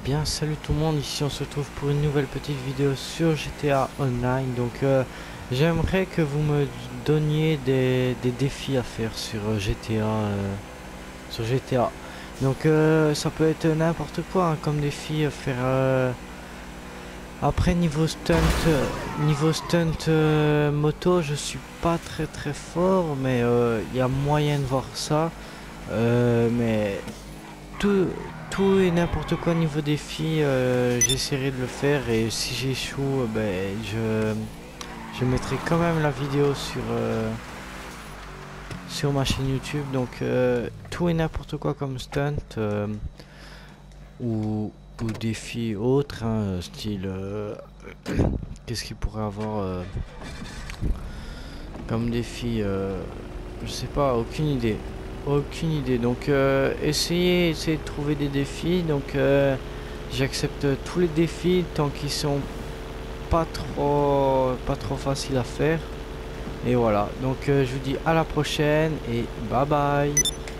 bien salut tout le monde, ici on se retrouve pour une nouvelle petite vidéo sur GTA Online. Donc j'aimerais que vous me donniez des défis à faire sur GTA. Donc ça peut être n'importe quoi hein, comme défi à faire. Après niveau stunt moto, je suis pas très fort, mais il y a moyen de voir ça. Mais tout, tout et n'importe quoi niveau défi, j'essaierai de le faire, et si j'échoue, ben je mettrai quand même la vidéo sur ma chaîne YouTube. Donc tout et n'importe quoi comme stunt ou, ou défi autre, hein, style qu'est-ce qu'il pourrait avoir comme défi, je sais pas, aucune idée. Donc essayez de trouver des défis. Donc j'accepte tous les défis tant qu'ils sont pas trop faciles à faire. Et voilà, donc je vous dis à la prochaine et bye bye.